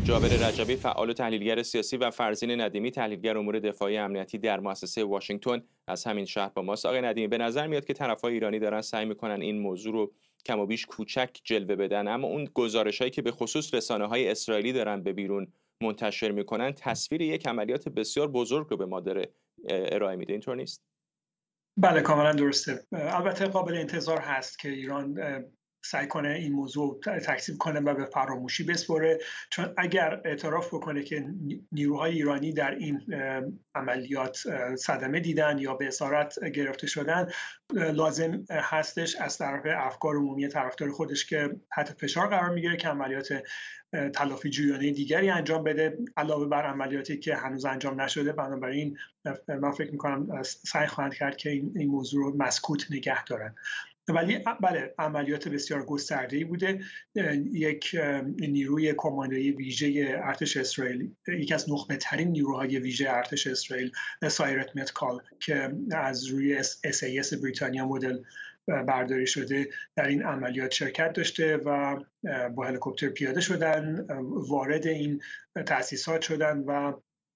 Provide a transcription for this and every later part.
جابر رجبی فعال و تحلیلگر سیاسی و فرزین ندیمی تحلیلگر امور دفاعی امنیتی در مؤسسه واشنگتن از همین شهر با ماست. آقای ندیمی، به نظر میاد که طرفای ایرانی دارن سعی میکنن این موضوع رو کم و بیش کوچک جلوه بدن، اما اون گزارش‌هایی که به خصوص رسانه‌های اسرائیلی دارن به بیرون منتشر میکنن تصویر یک عملیات بسیار بزرگ رو به ما داره ارائه میده. اینطور نیست؟ بله، کاملا درسته. البته قابل انتظار هست که ایران سعی کنه این موضوع تکذیب کنه و به فراموشی بسپره، چون اگر اعتراف بکنه که نیروهای ایرانی در این عملیات صدمه دیدن یا به اسارت گرفته شدن، لازم هستش از طرف افکار عمومی طرفدار خودش که تحت فشار قرار میگیره که عملیات تلافی جویانه دیگری انجام بده علاوه بر عملیاتی که هنوز انجام نشده. بنابراین من فکر میکنم سعی خواهند کرد که این موضوع رو مسکوت نگه دارن. ولی بله، عملیات بسیار گسترده‌ای بوده. یک نیروی کماندویی ویژه ارتش اسرائیل، یکی از نخبه‌ترین نیروهای ویژه ارتش اسرائیل، سایرت متکال، که از روی SAS بریتانیا مدل برداری شده، در این عملیات شرکت داشته و با هلیکوپتر پیاده شدن، وارد این تأسیسات شدن و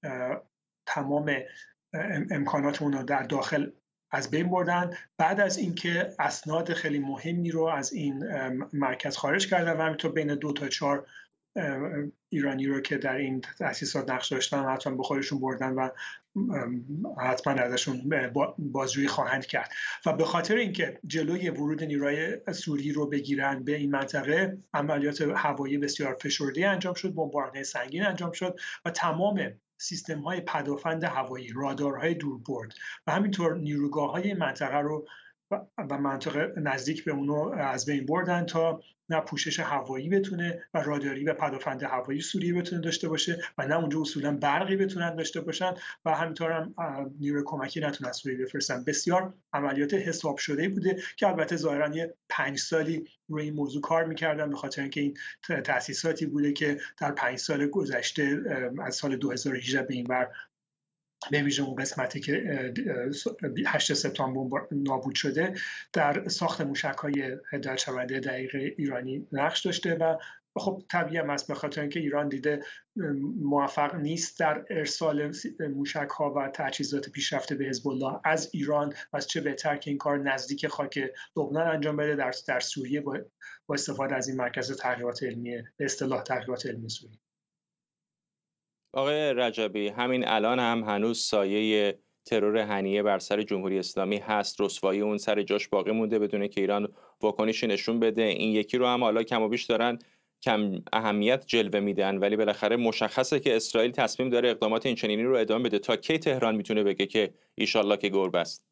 تمام امکانات اون رو در داخل از بین بردن. بعد از اینکه اسناد خیلی مهمی رو از این مرکز خارج کردن و همینطور بین 2 تا 4 ایرانی رو که در این تأسیسات نقش داشتن حتما به خودشون بردن و حتما ازشون بازجویی خواهند کرد. و به خاطر اینکه جلوی ورود نیروهای سوری رو بگیرن به این منطقه، عملیات هوایی بسیار فشرده انجام شد، بمباران‌های سنگین انجام شد و تمام سیستم‌های پدافند هوایی، رادارهای دوربرد و همینطور نیروگاه‌های منطقه رو و منطقه نزدیک به اونو از بین بردن تا نه پوشش هوایی بتونه و راداری و پدافند هوایی سوریه بتونه داشته باشه و نه اونجا اصولا برقی بتونن داشته باشن و همینطور هم نیروی کمکی نتونن از سوریه بفرستن. بسیار عملیات حساب شده بوده که البته ظاهرا یه 5 سالی روی این موضوع کار میکردن، به خاطر اینکه این تأسیساتی بوده که در 5 سال گذشته از سال 2018 به این ور، به ویژه اون قسمتی که 8 سپتامبر نابود شده، در ساخت موشک‌های هدایت شونده دقیق ایرانی نقش داشته و خب طبیعی هم است، به خاطر اینکه ایران دیده موفق نیست در ارسال موشک‌ها و تجهیزات پیشرفته به حزب الله از ایران، پس چه بهتر که این کار نزدیک خاک لبنان انجام بده، در سوریه با استفاده از این مرکز تحقیقات علمی، به اصطلاح تحقیقات علمی سوریه. آقای رجبی، همین الان هم هنوز سایه ترور هنیه بر سر جمهوری اسلامی هست، رسوایی اون سر جاش باقی مونده بدونه که ایران واکنشی نشون بده. این یکی رو هم حالا کم و بیش دارن کم اهمیت جلوه میدن، ولی بالاخره مشخصه که اسرائیل تصمیم داره اقدامات این چنینی رو ادامه بده. تا کی تهران میتونه بگه که ایشالله که گربه است؟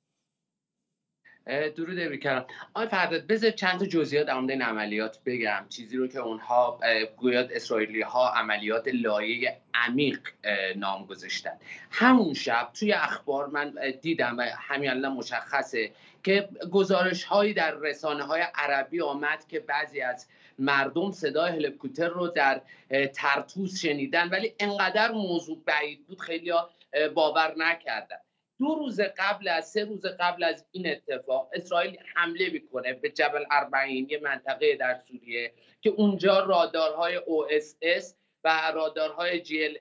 درود ابریکرم. آقای فرداد، بذار چند تا جزئیات در مورد این عملیات بگم، چیزی رو که اونها گویا اسرائیلی ها عملیات لایه عمیق نام گذاشتن. همون شب توی اخبار من دیدم و همین الان مشخصه که گزارش هایی در رسانه های عربی آمد که بعضی از مردم صدای هلیکوپتر رو در طرطوس شنیدن، ولی انقدر موضوع بعید بود خیلی ها باور نکردن. 2 روز قبل از 3 روز قبل از این اتفاق اسرائیل حمله میکنه به جبل اربعین، یه منطقه در سوریه که اونجا رادارهای OSS و رادارهای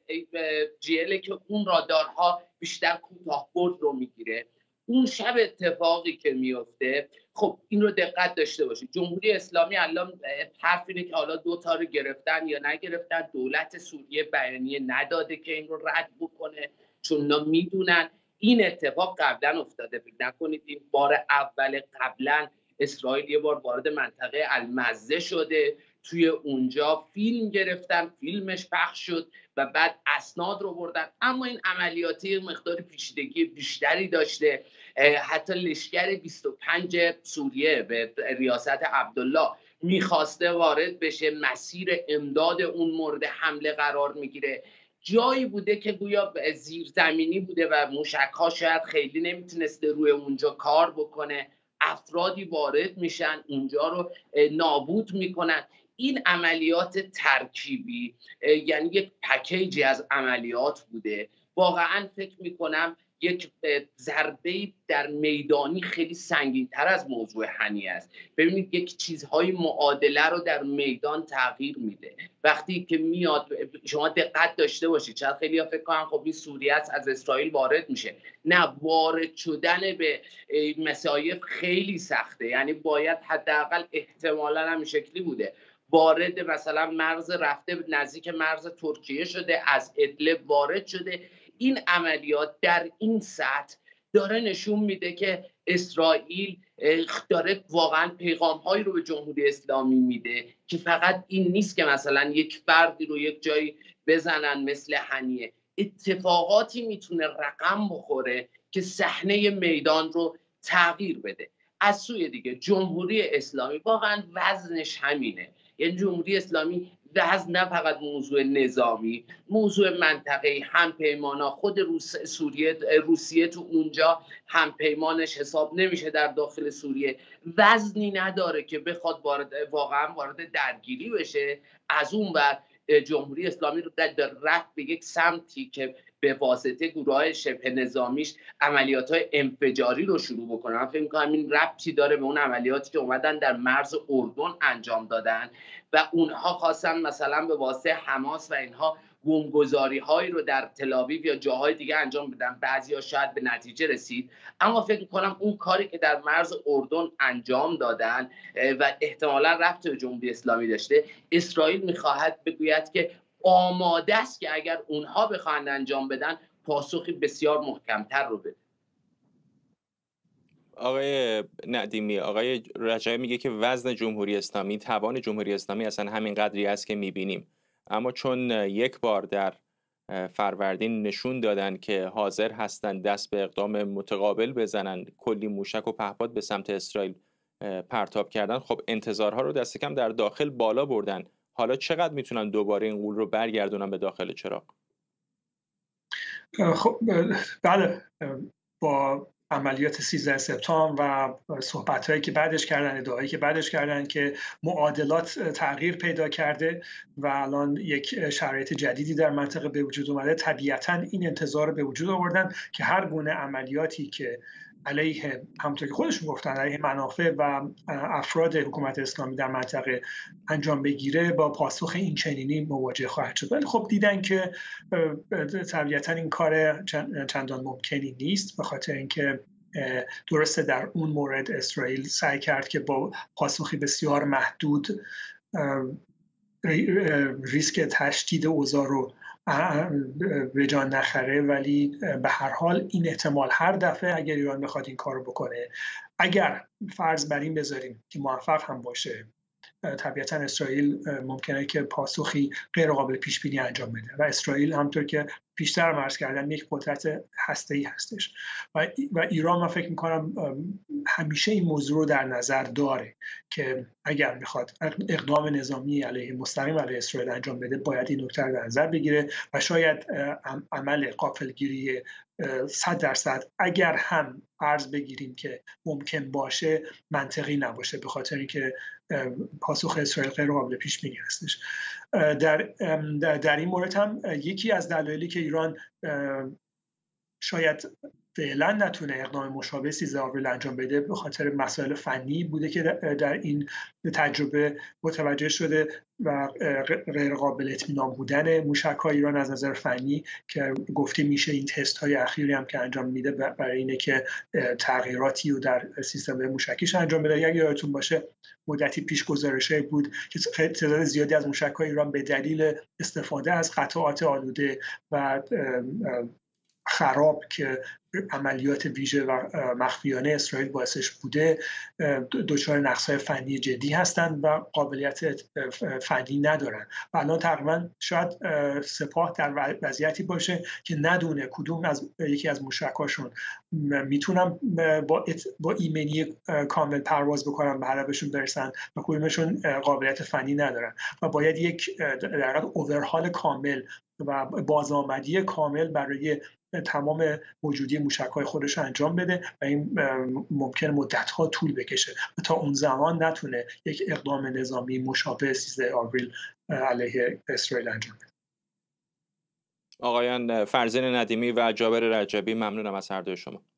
GL که اون رادارها بیشتر کوتاه‌برد رو میگیره. اون شب اتفاقی که میفته، خب این رو دقت داشته باشید، جمهوری اسلامی الان حرف اینه که حالا 2 تا رو گرفتن یا نگرفتن، دولت سوریه بیانیه نداده که این رو رد بکنه، چون اونا میدونن این اتفاق قبلا افتاده. فکر نکنید این بار اول. قبلا اسرائیل یه بار وارد منطقه المزه شده، توی اونجا فیلم گرفتن، فیلمش پخش شد و بعد اسناد رو بردن. اما این عملیاتی مقدار پیچیدگی بیشتری داشته. حتی لشکر 25 سوریه به ریاست عبدالله میخواسته وارد بشه، مسیر امداد اون مورد حمله قرار میگیره. جایی بوده که گویا زیرزمینی بوده و موشک‌ها شاید خیلی نمیتونسته روی اونجا کار بکنه، افرادی وارد میشن اونجا رو نابود میکنن. این عملیات ترکیبی یعنی یک پکیجی از عملیات بوده. واقعا فکر میکنم یک ضربه در میدانی خیلی سنگین‌تر از موضوع هنیه است. ببینید یک چیزهای معادله رو در میدان تغییر میده. وقتی که میاد شما دقت داشته باشید، شاید خیلی‌ها فکر کنن خب این سوریه است از اسرائیل وارد میشه. نه، وارد شدن به مصایب خیلی سخته، یعنی باید حداقل احتمالاً هم این شکلی بوده وارد مثلا مرز رفته نزدیک مرز ترکیه شده، از ادلب وارد شده. این عملیات در این سطح داره نشون میده که اسرائیل داره واقعا پیغام‌هایی رو به جمهوری اسلامی میده که فقط این نیست که مثلا یک فردی رو یک جایی بزنن مثل هنیه. اتفاقاتی میتونه رقم بخوره که صحنه میدان رو تغییر بده. از سوی دیگه جمهوری اسلامی واقعا وزنش همینه، یعنی جمهوری اسلامی وزن نه فقط موضوع نظامی، موضوع منطقه‌ای، همپیمانا، خود روسیه تو اونجا همپیمانش حساب نمیشه در داخل سوریه، وزنی نداره که بخواد واقعا وارد درگیری بشه. از اون ور جمهوری اسلامی رو رفت به یک سمتی که به واسطه گروه‌های شبه نظامیش عملیات‌های انفجاری رو شروع بکنن. من فکر می‌کنم این ربطی داره به اون عملیاتی که اومدن در مرز اردن انجام دادن و اونها خواستن مثلا به واسطه حماس و اینها بمبگذاری‌هایی رو در تل‌آویو یا جاهای دیگه انجام بدن. بعضیا شاید به نتیجه رسید، اما فکر می‌کنم اون کاری که در مرز اردن انجام دادن و احتمالاً ربط به جمهوری اسلامی داشته، اسرائیل می‌خواهد بگوید که آماده است که اگر اونها بخواهند انجام بدن پاسخی بسیار محکمتر رو بده. آقای ندیمی، آقای رجایی میگه که وزن جمهوری اسلامی، توان جمهوری اسلامی اصلا همین قدری است که میبینیم، اما چون یک بار در فروردین نشون دادن که حاضر هستند دست به اقدام متقابل بزنن، کلی موشک و پهپاد به سمت اسرائیل پرتاب کردن، خب انتظارها رو دست کم در داخل بالا بردن. حالا چقدر میتونن دوباره این غول رو برگردونن به داخل چراغ؟ خب بله، با عملیات 13 سپتامبر و صحبت‌هایی که بعدش کردن، ادعاهایی که بعدش کردن که معادلات تغییر پیدا کرده و الان یک شرایط جدیدی در منطقه به وجود اومده، طبیعتاً این انتظار به وجود آوردن که هر گونه عملیاتی که علیه، همونطور که خودشون گفتن، علیه منافع و افراد حکومت اسلامی در منطقه انجام بگیره با پاسخ این چنینی مواجه خواهد شد. ولی خب دیدن که طبیعتاً این کار چندان ممکنی نیست، به خاطر اینکه درسته در اون مورد اسرائیل سعی کرد که با پاسخی بسیار محدود ریسک تشدید اوضاع رو به جان نخره، ولی به هر حال این احتمال هر دفعه اگر ایران بخواد این کار رو بکنه، اگر فرض بر این بذاریم که موفق هم باشه، طبیعتا اسرائیل ممکنه که پاسخی غیر قابل پیش بینی انجام بده و اسرائیل همونطور که پیشتر عرض کردم یک قدرت هسته‌ای هستش و ایران، من فکر می‌کنم همیشه این موضوع رو در نظر داره که اگر میخواد اقدام نظامی علیه مستقیم علیه اسرائیل انجام بده باید این نکته رو در نظر بگیره و شاید عمل غافلگیری 100% اگر هم فرض بگیریم که ممکن باشه منطقی نباشه، به خاطر اینکه پاسخ اسرائیل غیر قابل پیش بینی هستش. در این مورد هم یکی از دلایلی که ایران شاید فعلا نتونه اقدام مشابه 13 آوریل انجام بده به خاطر مسائل فنی بوده که در این تجربه متوجه شده و غیر قابل اطمینان بودن موشک‌های ایران از نظر فنی، که گفته میشه این تست های اخیری هم که انجام میده برای اینه که تغییراتی رو در سیستم موشکیش انجام بده. اگه یادتون باشه مدتی پیش گزارش‌های بود که تعداد زیادی از موشک‌های ایران به دلیل استفاده از قطعات آلوده و خراب که عملیات ویژه و مخفیانه اسرائیل باعثش بوده دچار نقص‌های فنی جدی هستند و قابلیت فنی ندارن و الان تقریبا شاید سپاه در وضعیتی باشه که ندونه کدوم از یکی از موشک‌هاشون میتونن با ایمنی کامل پرواز بکنن به هدفشون برسن و کدومشون قابلیت فنی ندارن و باید یک در واقع اوورهال کامل و بازآمدی کامل برای تمام موجودی موشک‌های خودش انجام بده و این ممکن مدت‌ها طول بکشه و تا اون زمان نتونه یک اقدام نظامی مشابه 13 آوریل علیه اسرائیل انجام بده. آقایان فرزین ندیمی و جابر رجبی، ممنونم از هر دوی شما.